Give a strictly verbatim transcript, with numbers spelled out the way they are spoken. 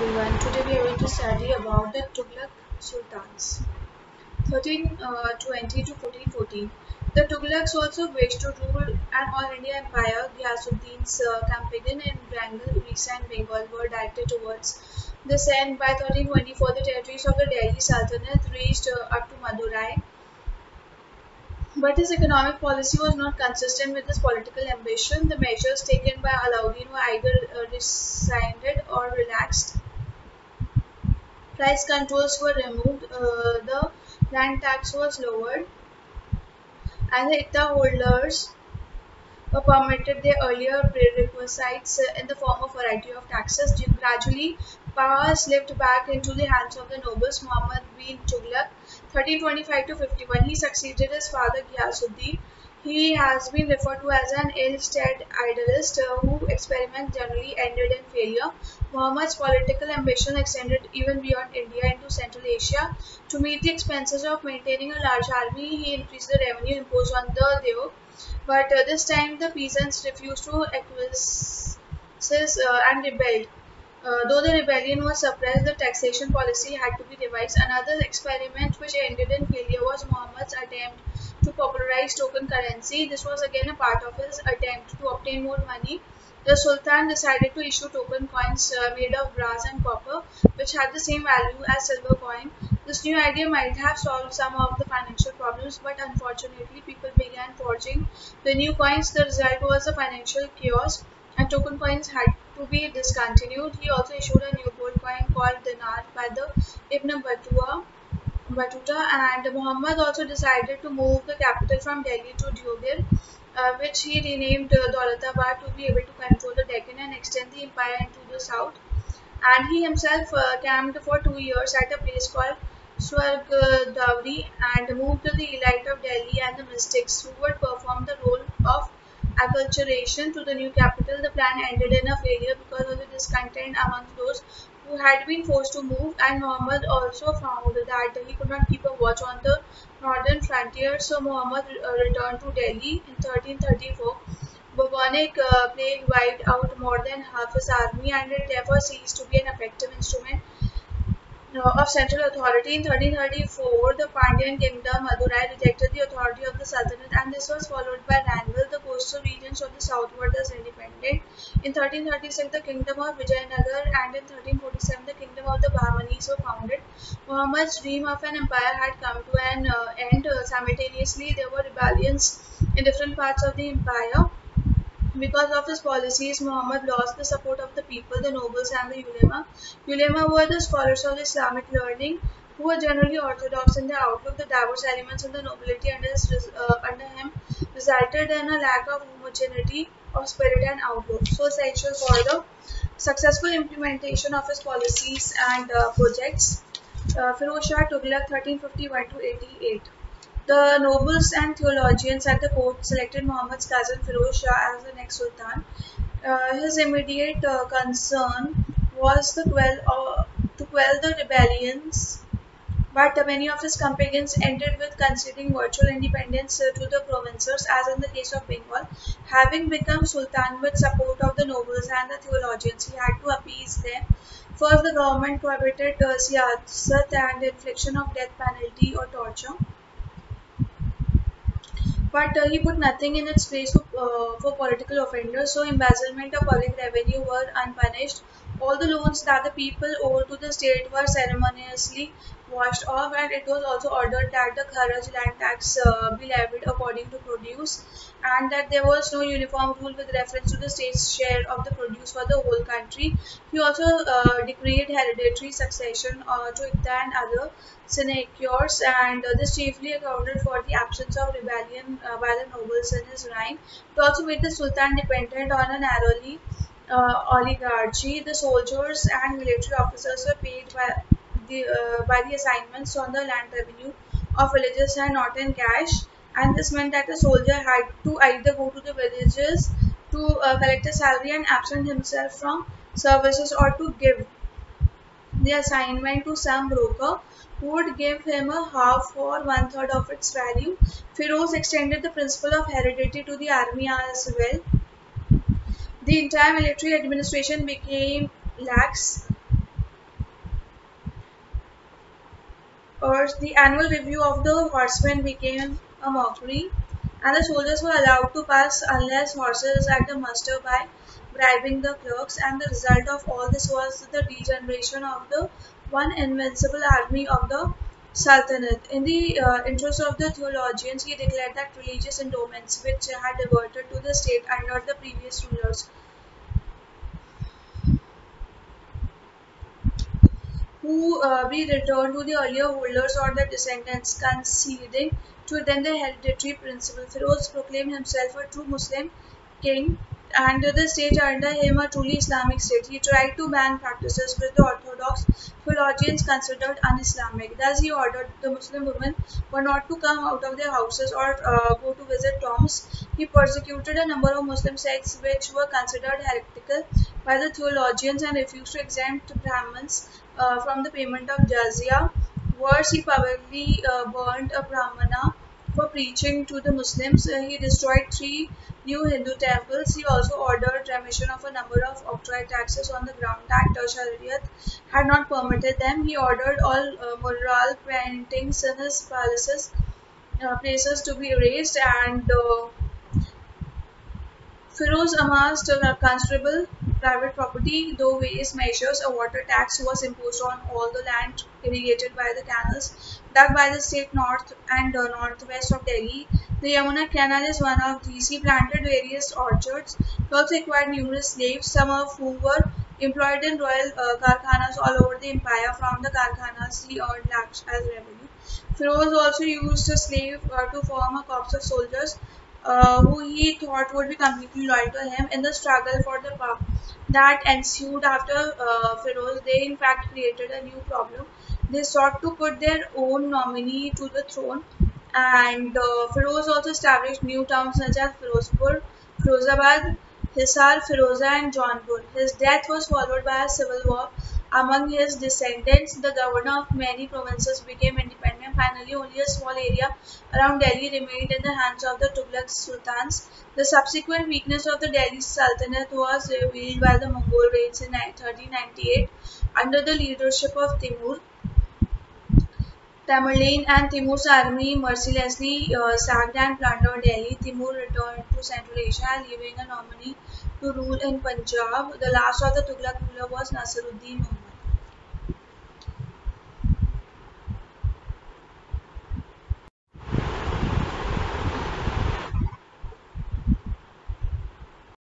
everyone. Today we are going to study about the Tughlaq Sultans, thirteen twenty to fourteen fourteen. The Tughlaqs also wished to rule an all-India empire. Ghiyasuddin's uh, campaign in Bengal, Orissa and Bengal were directed towards this end. By thirteen twenty-four, the territories of the Delhi Sultanate reached uh, up to Madurai. But his economic policy was not consistent with his political ambition. The measures taken by Alauddin were either uh, rescinded or relaxed. Price controls were removed, uh, the land tax was lowered, and the Iqta holders were permitted their earlier prerequisites uh, in the form of variety of taxes. Gradually, power slipped back into the hands of the nobles. Muhammad bin Tughlaq, thirteen twenty-five to fifty-one, he succeeded his father Ghiyasuddin. He has been referred to as an ill-starred idealist uh, whose experiments generally ended in failure. Muhammad's political ambition extended even beyond India into Central Asia. To meet the expenses of maintaining a large army, he increased the revenue imposed on the Dev. But uh, this time the peasants refused to acquiesce uh, and rebelled. Uh, though the rebellion was suppressed, the taxation policy had to be revised. Another experiment which ended in failure was Muhammad's attempt to popularize token currency. This was again a part of his attempt to obtain more money. The Sultan decided to issue token coins uh, made of brass and copper, which had the same value as silver coin. This new idea might have solved some of the financial problems, but unfortunately people began forging the new coins. The result was a financial chaos, and token coins had to be discontinued. He also issued a new gold coin called dinar by the Ibn Battuta. Batuta, and Muhammad also decided to move the capital from Delhi to Deobir, uh, which he renamed uh, Daulatabad to be able to control the Deccan and extend the empire into the south. And he himself uh, camped for two years at a place called Swargadawri and moved to the elite of Delhi and the mystics who would perform the role of acculturation to the new capital. The plan ended in a failure because of the discontent among those who had been forced to move, and Muhammad also found that he could not keep a watch on the northern frontier, so Muhammad uh, returned to Delhi in thirteen thirty-four. Bubonic uh, plague wiped out more than half his army, and it therefore ceased to be an effective instrument uh, of central authority. In thirteen thirty-four, the Pandyan kingdom, Madurai, rejected the authority of the Sultanate, and this was followed by Rangal. The coastal regions of the south were thus independent. In thirteen thirty-six, the kingdom of Vijayanagar, and in thirteen forty-seven, the kingdom of the Bahmanis were founded. Muhammad's dream of an empire had come to an uh, end. Uh, simultaneously, there were rebellions in different parts of the empire. Because of his policies, Muhammad lost the support of the people, the nobles and the ulema. Ulema were the scholars of Islamic learning who were generally orthodox in their outlook. The diverse elements in the nobility under, his, uh, under him resulted in a lack of homogeneity of spirit and outlook, so essential for the successful implementation of his policies and uh, projects. Uh, Firoz Shah Tughlaq, thirteen fifty-one to eighty-eight. The nobles and theologians at the court selected Muhammad's cousin Firoz Shah as the next sultan. Uh, his immediate uh, concern was the quell, uh, to quell the rebellions, but uh, many of his companions ended with conceding virtual independence uh, to the provinces, as in the case of Bengal. Having become sultan with support of the nobles and the theologians, he had to appease them. First, the government prohibited uh, siyasat and infliction of death penalty or torture. But uh, he put nothing in its place for, uh, for political offenders, so embezzlement of public revenue were unpunished. All the loans that the people owed to the state were ceremoniously washed off, and it was also ordered that the Kharaj land tax uh, be levied according to produce, and that there was no uniform rule with reference to the state's share of the produce for the whole country. He also uh, decreed hereditary succession uh, to Iqta and other sinecures, and uh, this chiefly accounted for the absence of rebellion uh, by the nobles in his reign. It also made the Sultan dependent on a narrowly uh, oligarchy. The soldiers and military officers were paid by the, uh, by the assignments on the land revenue of villages and not in cash, and this meant that the soldier had to either go to the villages to uh, collect a salary and absent himself from services, or to give the assignment to some broker who would give him a half or one third of its value. Firoz extended the principle of heredity to the army as well. The entire military administration became lax, Or the annual review of the horsemen became a mockery, and the soldiers were allowed to pass unless horses at the muster by bribing the clerks. And the result of all this was the degeneration of the one invincible army of the Sultanate. In the uh, interest of the theologians, he declared that religious endowments, which had diverted to the state under the previous rulers, who uh, be returned to the earlier holders or the descendants, conceding to them the hereditary principle. Firoz proclaimed himself a true Muslim king, and the state under him a truly Islamic state. He tried to ban practices which the orthodox theologians considered un-Islamic. Thus, he ordered the Muslim women were not to come out of their houses or uh, go to visit tombs. He persecuted a number of Muslim sects which were considered heretical by the theologians and refused to exempt Brahmins uh, from the payment of jizya. Worse, he publicly uh, burned a Brahmana for preaching to the Muslims. Uh, he destroyed three new Hindu temples. He also ordered remission of a number of octroi taxes on the ground that uh, Shariat had not permitted them. He ordered all uh, mural paintings in his palaces, uh, places to be erased, and uh, Firoz amassed a considerable private property, though various measures. A water tax was imposed on all the land irrigated by the canals dug by the state north and uh, northwest of Delhi. The Yamuna Canal is one of these. He planted various orchards. He also acquired numerous slaves, some of whom were employed in royal uh, karkhanas all over the empire. From the karkhanas, he earned lakhs as revenue. Firoz also used a slave uh, to form a corps of soldiers uh, who he thought would be completely loyal to him. In the struggle for the power that ensued after uh, Firoz, they in fact created a new problem. They sought to put their own nominee to the throne, and uh, Firoz also established new towns such as Firozpur, Firozabad, Hisar, Firoza, and Jaunpur. His death was followed by a civil war among his descendants. The governor of many provinces became independent. Finally, only a small area around Delhi remained in the hands of the Tughlaq sultans. The subsequent weakness of the Delhi Sultanate was revealed by the Mongol raids in thirteen ninety-eight under the leadership of Timur. Tamerlane and Timur's army mercilessly uh, sacked and plundered Delhi. Timur returned to Central Asia, leaving a nominee to rule in Punjab. The last of the Tughlaq ruler was Nasiruddin